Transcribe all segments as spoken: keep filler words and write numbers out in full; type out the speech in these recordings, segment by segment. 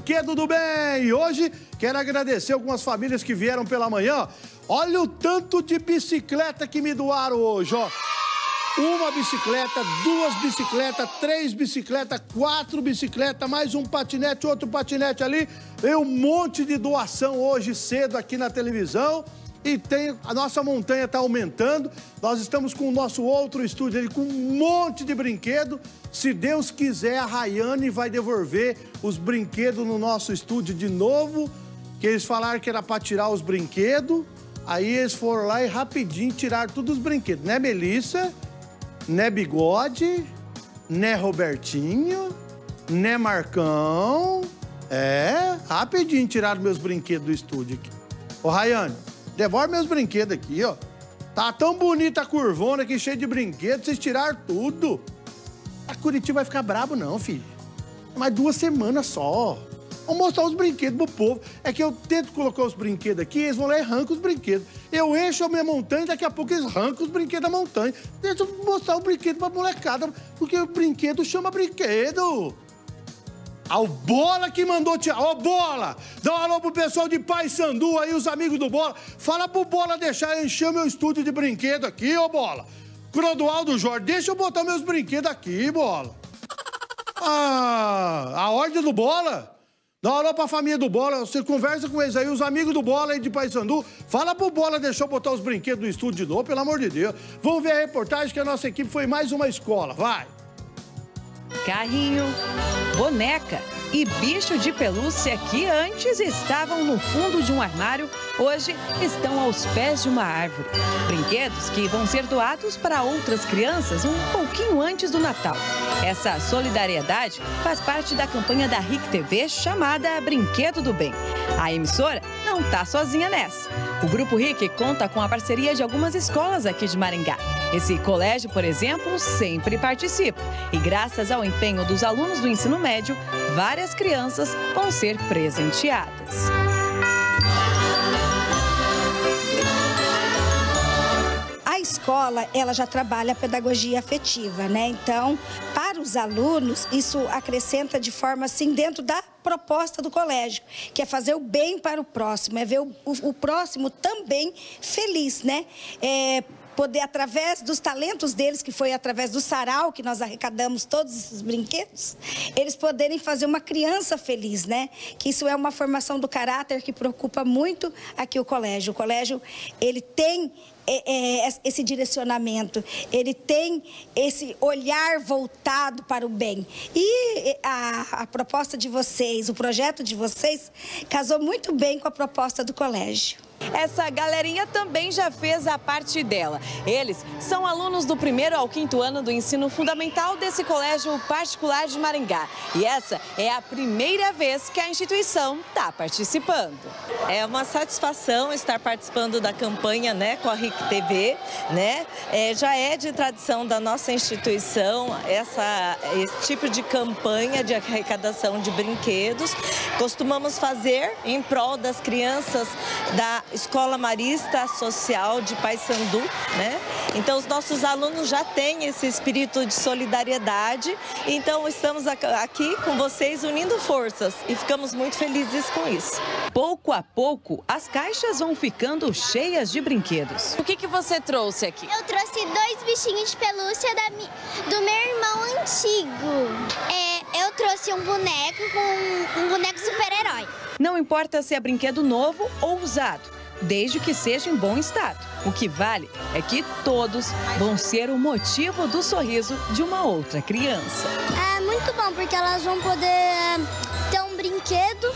Brinquedo do Bem. Hoje quero agradecer algumas famílias que vieram pela manhã. Olha o tanto de bicicleta que me doaram hoje, ó. Uma bicicleta, duas bicicletas, três bicicletas, quatro bicicletas, mais um patinete, outro patinete ali. Tem um monte de doação hoje cedo aqui na televisão. E tem, a nossa montanha está aumentando. Nós estamos com o nosso outro estúdio ali com um monte de brinquedo. Se Deus quiser, a Rayane vai devolver os brinquedos no nosso estúdio de novo. Que eles falaram que era para tirar os brinquedos. Aí eles foram lá e rapidinho tiraram todos os brinquedos. Né, Melissa? Né, Bigode? Né, Robertinho? Né, Marcão? É, rapidinho tiraram meus brinquedos do estúdio aqui. Ô, Rayane, devolve meus brinquedos aqui, ó. Tá tão bonita a curvona aqui, cheia de brinquedos, vocês tiraram tudo. A Curitiba vai ficar brabo não, filho. Mais duas semanas só. Vamos mostrar os brinquedos pro povo. É que eu tento colocar os brinquedos aqui, eles vão lá e arrancam os brinquedos. Eu encho a minha montanha e daqui a pouco eles arrancam os brinquedos da montanha. Deixa eu mostrar o brinquedo pra molecada, porque o brinquedo chama brinquedo. Ah, o Bola que mandou tirar. Ô, Bola! Dá um alô pro pessoal de Paysandu aí, os amigos do Bola. Fala pro Bola deixar eu encher meu estúdio de brinquedo aqui, ô, Bola. Clodoaldo Jorge, deixa eu botar meus brinquedos aqui, Bola. Ah, a ordem do Bola? Dá um alô pra família do Bola. Você conversa com eles aí, os amigos do Bola aí de Paysandu. Fala pro Bola deixar eu botar os brinquedos no estúdio de novo, pelo amor de Deus. Vamos ver a reportagem que a nossa equipe foi mais uma escola. Vai! Carrinho, boneca e bicho de pelúcia que antes estavam no fundo de um armário, hoje estão aos pés de uma árvore. Brinquedos que vão ser doados para outras crianças um pouquinho antes do Natal. Essa solidariedade faz parte da campanha da R I C T V chamada Brinquedo do Bem. A emissora não está sozinha nessa. O Grupo R I C conta com a parceria de algumas escolas aqui de Maringá. Esse colégio, por exemplo, sempre participa. E graças ao empenho dos alunos do ensino médio, várias crianças vão ser presenteadas. A escola, ela já trabalha a pedagogia afetiva, né? Então, para os alunos, isso acrescenta de forma assim dentro da proposta do colégio, que é fazer o bem para o próximo, é ver o, o, o próximo também feliz, né? É, poder, através dos talentos deles, que foi através do sarau que nós arrecadamos todos esses brinquedos, eles poderem fazer uma criança feliz, né? Que isso é uma formação do caráter que preocupa muito aqui o colégio. O colégio, ele tem é, é, esse direcionamento, ele tem esse olhar voltado para o bem. E a, a proposta de vocês, o projeto de vocês, casou muito bem com a proposta do colégio. Essa galerinha também já fez a parte dela. Eles são alunos do primeiro ao quinto ano do ensino fundamental desse colégio particular de Maringá. E essa é a primeira vez que a instituição está participando. É uma satisfação estar participando da campanha, né, com a R I C T V, né? É, já é de tradição da nossa instituição essa, esse tipo de campanha de arrecadação de brinquedos. Costumamos fazer em prol das crianças da Escola Marista Social de Paysandu, né? Então, os nossos alunos já têm esse espírito de solidariedade. Então, estamos aqui com vocês unindo forças e ficamos muito felizes com isso. Pouco a pouco, as caixas vão ficando cheias de brinquedos. O que que você trouxe aqui? Eu trouxe dois bichinhos de pelúcia da, do meu irmão antigo. É, eu trouxe um boneco com um boneco super-herói. Não importa se é brinquedo novo ou usado, desde que seja em bom estado. O que vale é que todos vão ser o motivo do sorriso de uma outra criança. É muito bom, porque elas vão poder ter um brinquedo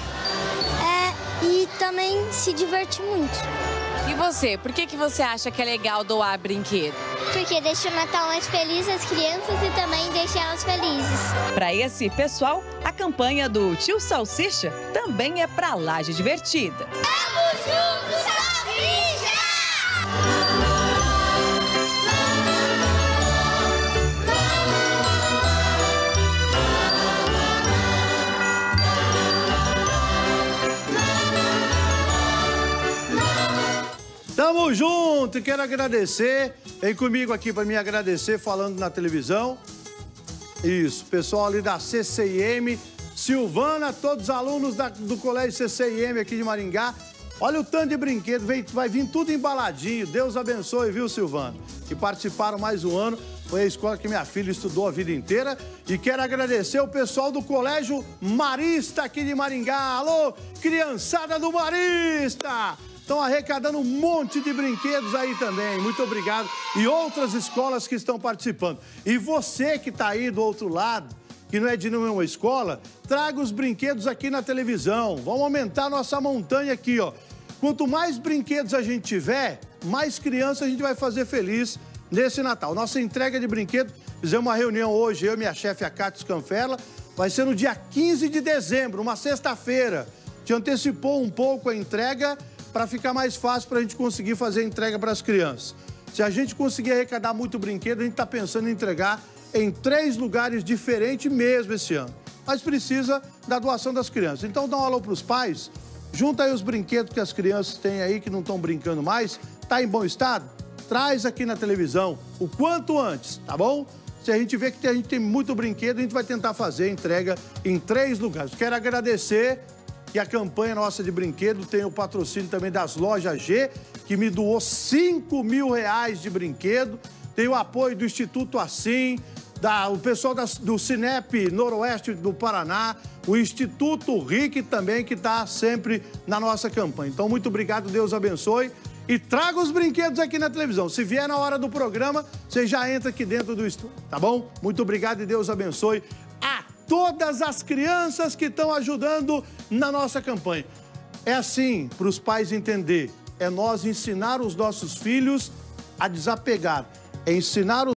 é, e também se divertir muito. E você, por que que você acha que é legal doar brinquedo? Porque deixa o Natal mais feliz as crianças e também deixa elas felizes. Para esse pessoal, a campanha do Tio Salsicha também é pra lá de divertida. Vamos juntos, Salsicha! Tamo junto e quero agradecer. Vem comigo aqui para me agradecer falando na televisão. Isso, pessoal ali da C C I M, Silvana, todos os alunos da, do Colégio C C I M aqui de Maringá. Olha o tanto de brinquedo, vem, vai vir tudo embaladinho. Deus abençoe, viu, Silvana? Que participaram mais um ano. Foi a escola que minha filha estudou a vida inteira. E quero agradecer o pessoal do Colégio Marista aqui de Maringá. Alô, criançada do Marista! Estão arrecadando um monte de brinquedos aí também. Muito obrigado. E outras escolas que estão participando. E você que está aí do outro lado, que não é de nenhuma escola, traga os brinquedos aqui na televisão. Vamos aumentar nossa montanha aqui, ó. Quanto mais brinquedos a gente tiver, mais crianças a gente vai fazer feliz nesse Natal. Nossa entrega de brinquedos, fizemos uma reunião hoje, eu e minha chefe, a Cátia Scanfella, vai ser no dia quinze de dezembro, uma sexta-feira. Te antecipou um pouco a entrega para ficar mais fácil para a gente conseguir fazer a entrega para as crianças. Se a gente conseguir arrecadar muito brinquedo, a gente está pensando em entregar em três lugares diferentes mesmo esse ano. Mas precisa da doação das crianças. Então dá um alô para os pais, junta aí os brinquedos que as crianças têm aí, que não estão brincando mais, tá em bom estado? Traz aqui na televisão o quanto antes, tá bom? Se a gente vê que a gente tem muito brinquedo, a gente vai tentar fazer a entrega em três lugares. Quero agradecer que a campanha nossa de brinquedo tem o patrocínio também das Lojas G, que me doou cinco mil reais de brinquedo. Tem o apoio do Instituto Assim, da, o pessoal da, do Cinep Noroeste do Paraná, o Instituto R I C também, que está sempre na nossa campanha. Então, muito obrigado, Deus abençoe. E traga os brinquedos aqui na televisão. Se vier na hora do programa, você já entra aqui dentro do estúdio, tá bom? Muito obrigado e Deus abençoe a todas as crianças que estão ajudando na nossa campanha. É assim, para os pais entender, é nós ensinar os nossos filhos a desapegar, é ensinar os